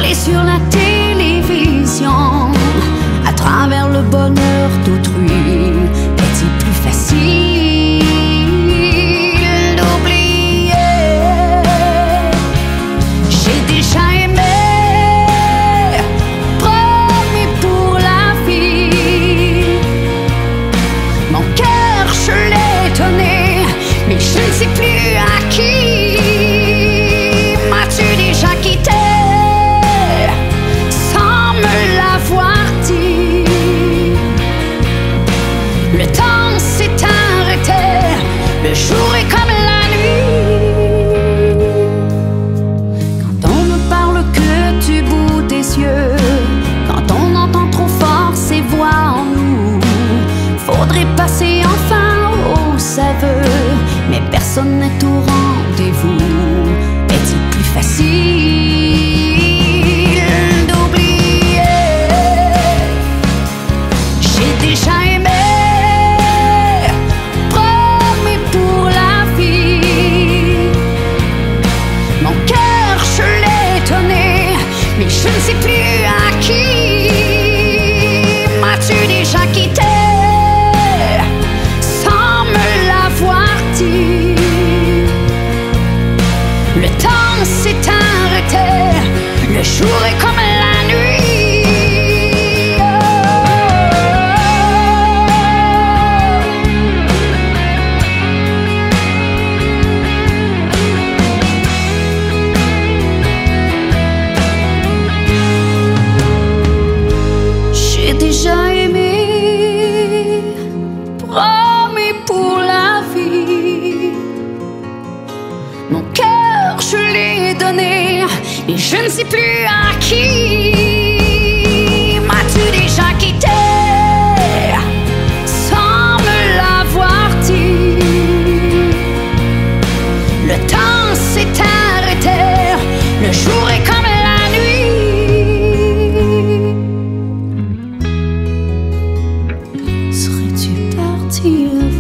Et sur la télévision, à travers le bonheur d'autrui, est-il plus facile d'oublier? J'ai déjà aimé, promis pour la vie. Mon cœur, je l'ai donné, mais je ne sais plus à qui. M'as-tu déjà quitté sans me l'avoir dit? Le temps s'est arrêté, le jour est comme la nuit. Quand on ne parle que du bout des yeux, quand on entend trop fort ces voix en nous, faudrait passer enfin au aveu, mais personne n'est au rendez-vous. Est-il plus facile d'oublier? J'ai déjà aimé, promis pour la vie. Mon cœur, je l'ai donné, mais je ne sais plus à qui. M'as-tu déjà quitté sans me l'avoir dit? Le temps s'est arrêté, le jour est comme la nuit. J'ai déjà aimé, promis pour la vie. Mon cœur, je l'ai donné, mais je ne sais plus à qui. M'as-tu déjà quitté sans me l'avoir dit? Le temps s'est arrêté, le jour est comme la nuit. Serais-tu parti avant?